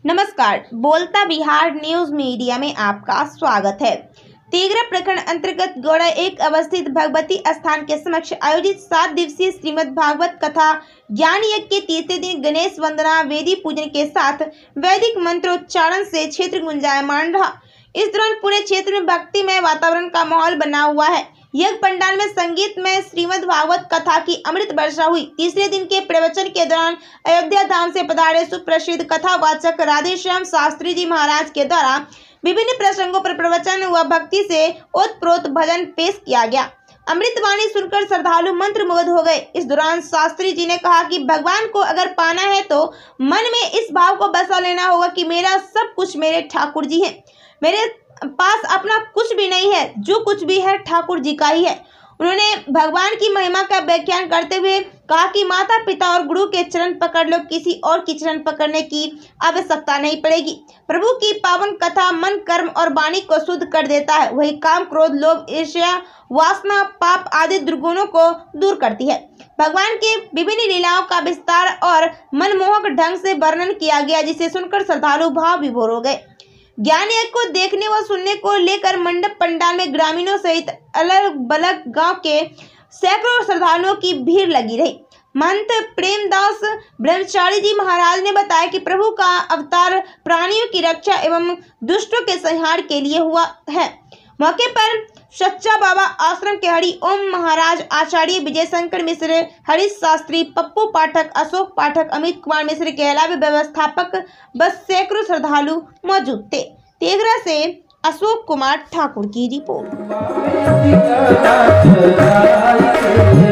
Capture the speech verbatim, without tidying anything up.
नमस्कार, बोलता Bihar news media में आपका स्वागत है। तेघरा प्रखंड अंतर्गत गौड़ा एक अवस्थित भगवती स्थान के समक्ष आयोजित सात दिवसीय श्रीमद् भागवत कथा ज्ञान यज्ञ के तीसरे दिन गणेश वंदना वेदी पूजन के साथ वैदिक मंत्रोच्चारण से क्षेत्र गुंजायमान रहा। इस दौरान पूरे क्षेत्र में भक्तिमय वातावरण का माहौल बना हुआ है। यज्ञ पंडाल में संगीत में श्रीमद् भागवत कथा की अमृत वर्षा हुई। तीसरे दिन के प्रवचन के दौरान अयोध्या धाम से पधारे सुप्रसिद्ध कथावाचक राधेश्याम शास्त्री जी महाराज के द्वारा विभिन्न प्रसंगों पर प्रवचन व भक्ति से ओतप्रोत भजन पेश किया गया। अमृतवाणी सुनकर श्रद्धालु मंत्रमुग्ध हो गए। इस दौरान शास्त्री जी ने कहा कि भगवान को अगर पाना है तो मन में इस भाव को बसा लेना होगा कि मेरा सब कुछ मेरे ठाकुर जी हैं। मेरे पास अपना कुछ भी नहीं है, जो कुछ भी है ठाकुर जी का ही है। उन्होंने भगवान की महिमा का व्याख्यान करते हुए कहा कि माता पिता और गुरु के चरण पकड़ लो, किसी और की चरण पकड़ने की आवश्यकता नहीं पड़ेगी। प्रभु की पावन कथा मन, कर्म और वाणी को शुद्ध कर देता है। वही काम, क्रोध, लोभ, ईर्ष्या, वासना, पाप आदि दुर्गुणों को दूर करती है। भगवान के विभिन्न लीलाओं का विस्तार और मनमोहक ढंग से वर्णन किया गया, जिसे सुनकर श्रद्धालु भाव विभोर हो गए। ज्ञान यज्ञ को देखने व सुनने को लेकर मंडप पंडाल में ग्रामीणों सहित अलग बलग गांव के सैकड़ों श्रद्धालुओं की भीड़ लगी रही। महंत प्रेमदास ब्रह्मचारी जी महाराज ने बताया कि प्रभु का अवतार प्राणियों की रक्षा एवं दुष्टों के संहार के लिए हुआ है। मौके पर सच्चा बाबा आश्रम के हरि ओम महाराज, आचार्य विजय शंकर मिश्र, हरीश शास्त्री, पप्पू पाठक, अशोक पाठक, अमित कुमार मिश्र के अलावा व्यवस्थापक बस सैकड़ों श्रद्धालु मौजूद थे। तेघरा से अशोक कुमार ठाकुर की रिपोर्ट।